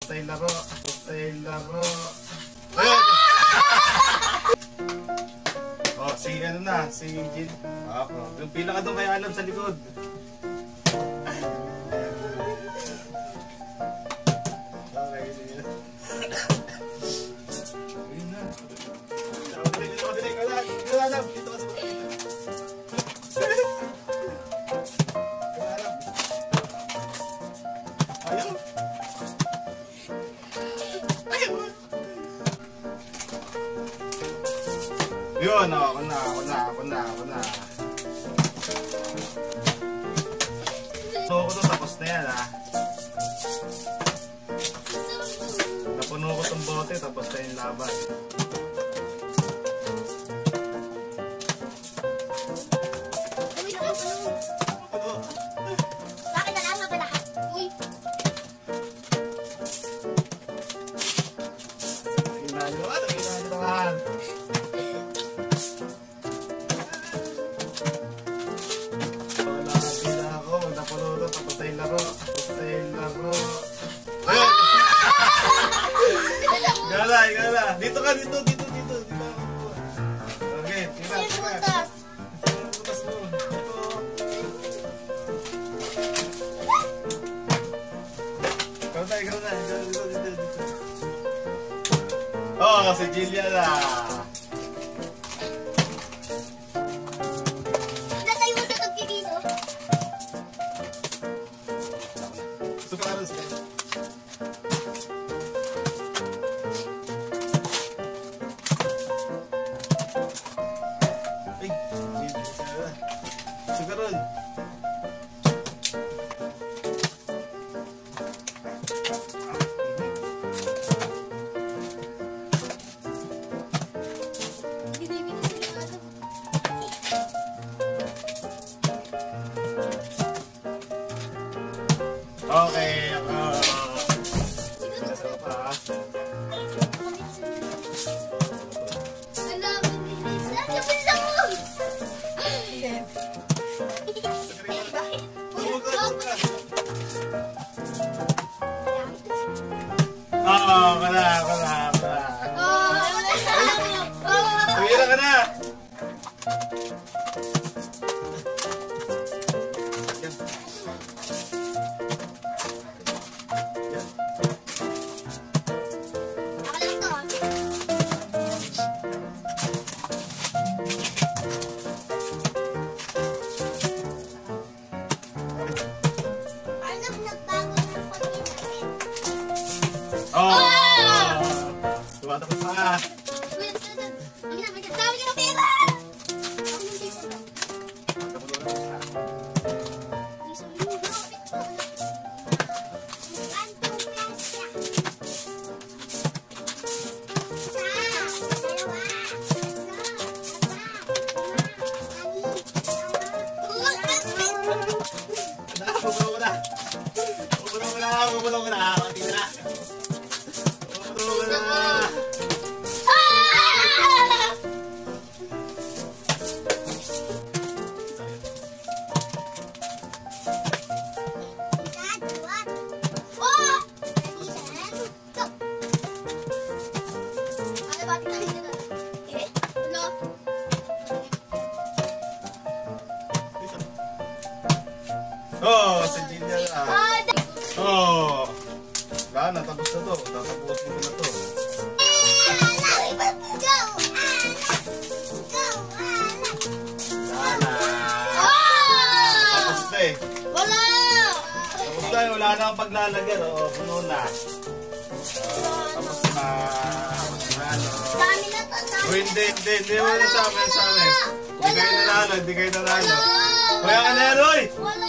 na yung laro. Tapos na yung laro. Ayun! Oh, si ano na, si Jill. Ako. Yung pila ka doon kay Alam sa likod. Okay, sige. Ayun na. Madilig. Wala, Alam. Dito ka sa mga. Ayaw. Yun, ako na. So, ako to, tapos na yan, ha. Napuno ko tong bote, tapos na yung laban. Bakit na lang ba lahat? Uy! Tingnan nyo naman. Gala. Dito ka, dito. Okay, tingnan. Butas! Butas mo. Ikaw na. Dito. Oh, si Jillia na. Natayo mo sa tagkikiso? Sukaros ka. Ay, sukaron. Okay, nasa pa. Wala. Tumira ka na. Tumatakot pa. Bubulong ko na. Oh, si Jillia na. Oh. Wala na, tapos na to. Tatapusin ko na to. Tapos na eh. Wala! Tapos na eh, wala na akong paglalagyan. Oo, puno na. Tapos na. Dami na to, dami. Hindi. Wala sa amin. Hindi kayo nanalo. Kaya ka na yan, Roy! Wala!